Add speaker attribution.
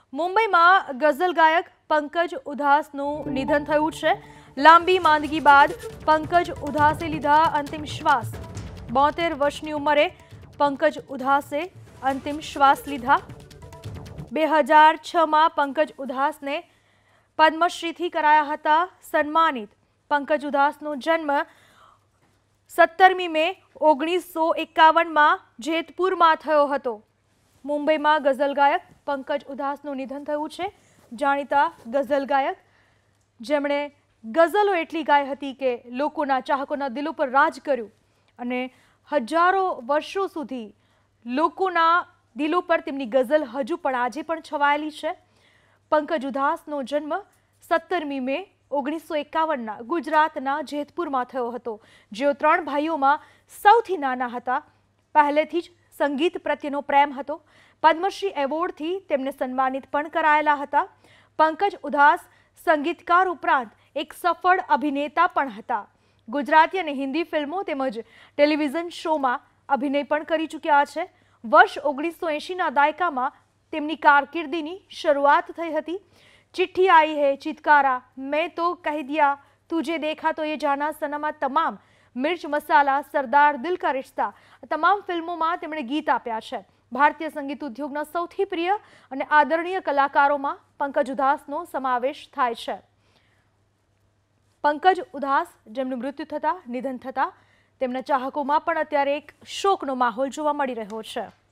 Speaker 1: મુંબઈમાં ગઝલ ગાયક પંકજ ઉધાસનું નિધન થયું છે। લાંબી માંદગી બાદ પંકજ ઉધાસે લીધા અંતિમ શ્વાસ। 72 વર્ષની ઉંમરે પંકજ ઉધાસે અંતિમ શ્વાસ લીધા। 2006માં પંકજ ઉધાસને પદ્મશ્રીથી કરાયા હતા સન્માનિત। પંકજ ઉધાસનો જન્મ 17મી મે 1951માં જેતપુરમાં થયો હતો। મુંબઈમાં ગઝલ ગાયક પંકજ ઉધાસનું નિધન થયું છે। જાણીતા ગઝલ ગાયક જેમણે ગઝલો એટલી ગાઈ હતી કે લોકોના ચાહકોના દિલ ઉપર રાજ કર્યું અને હજારો વર્ષો સુધી લોકોના દિલો પર તેમની ગઝલ હજુ પણ આજે પણ છવાયેલી છે। પંકજ ઉધાસનો જન્મ 17મી મે 1951ના ગુજરાતના જેતપુરમાં થયો હતો। જેઓ 3 ભાઈઓમાં સૌથી નાના હતા। પહેલેથી જ સંગીત પ્રત્યેનો પ્રેમ હતો। પદ્મશ્રી એવોર્ડથી તેમને સન્માનિત પણ કરાયેલા હતા। પંકજ ઉધાસ સંગીતકાર ઉપરાંત એક સફળ અભિનેતા પણ હતા। ગુજરાતી અને હિન્દી ફિલ્મો તેમજ ટેલિવિઝન શોમાં અભિનય પણ કરી ચૂક્યા છે। વર્ષ 1980ના દાયકામાં તેમની કારકિર્દીની શરૂઆત થઈ હતી। चिट्ठी आई है, चितकारा, मैं तो कह दिया, तुझे देखा तो ये जाना सनम, તમામ મિર્ચ મસાલા, સરદાર, દિલ કા રિશ્તા તમામ ફિલ્મોમાં તેમણે ગીત આપ્યા છે। ભારતીય સંગીત ઉદ્યોગના સૌથી પ્રિય અને આદરણીય કલાકારોમાં પંકજ ઉધાસનો સમાવેશ થાય છે। પંકજ ઉધાસ જેમનું નિધન થતા તેમના ચાહકોમાં પણ અત્યારે એક શોકનો માહોલ જોવા મળી રહ્યો છે।